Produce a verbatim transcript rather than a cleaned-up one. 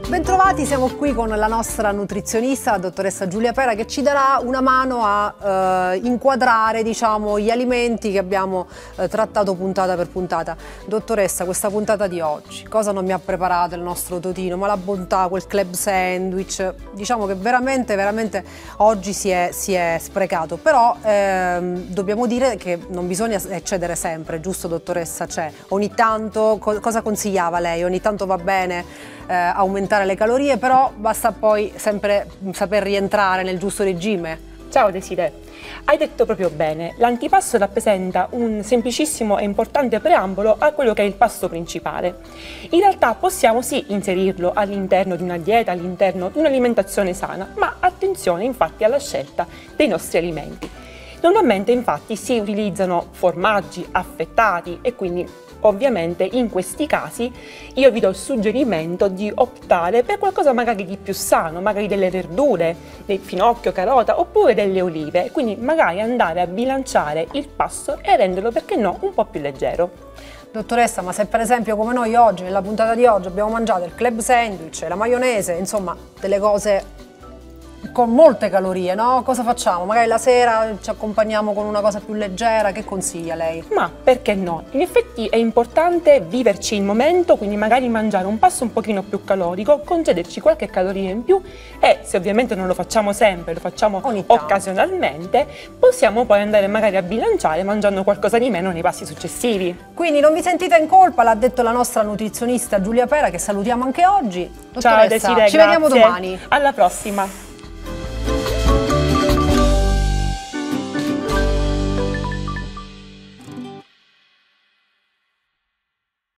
Bentrovati, siamo qui con la nostra nutrizionista, la dottoressa Giulia Pera, che ci darà una mano a eh, inquadrare, diciamo, gli alimenti che abbiamo eh, trattato puntata per puntata. Dottoressa, questa puntata di oggi, cosa non mi ha preparato il nostro Totino? Ma la bontà, quel club sandwich, diciamo che veramente, veramente oggi si è, si è sprecato. Però ehm, dobbiamo dire che non bisogna eccedere sempre, giusto dottoressa? Cioè, ogni tanto, co cosa consigliava lei? Ogni tanto va bene Eh, aumentare le calorie, però basta poi sempre saper rientrare nel giusto regime. Ciao Desiree, hai detto proprio bene, l'antipasto rappresenta un semplicissimo e importante preambolo a quello che è il pasto principale. In realtà possiamo sì inserirlo all'interno di una dieta, all'interno di un'alimentazione sana, ma attenzione infatti alla scelta dei nostri alimenti. Normalmente infatti si utilizzano formaggi affettati e quindi ovviamente in questi casi io vi do il suggerimento di optare per qualcosa magari di più sano, magari delle verdure, del finocchio, carota oppure delle olive, quindi magari andare a bilanciare il pasto e renderlo, perché no, un po' più leggero. Dottoressa, ma se per esempio come noi oggi, nella puntata di oggi, abbiamo mangiato il club sandwich, la maionese, insomma delle cose con molte calorie, no? Cosa facciamo? Magari la sera ci accompagniamo con una cosa più leggera, che consiglia lei? Ma perché no? In effetti è importante viverci il momento, quindi magari mangiare un pasto un pochino più calorico, concederci qualche caloria in più e se ovviamente non lo facciamo sempre, lo facciamo occasionalmente, possiamo poi andare magari a bilanciare mangiando qualcosa di meno nei passi successivi. Quindi non vi sentite in colpa, l'ha detto la nostra nutrizionista Giulia Pera, che salutiamo anche oggi. Dottoressa, ciao Desiree, ci vediamo domani. Alla prossima.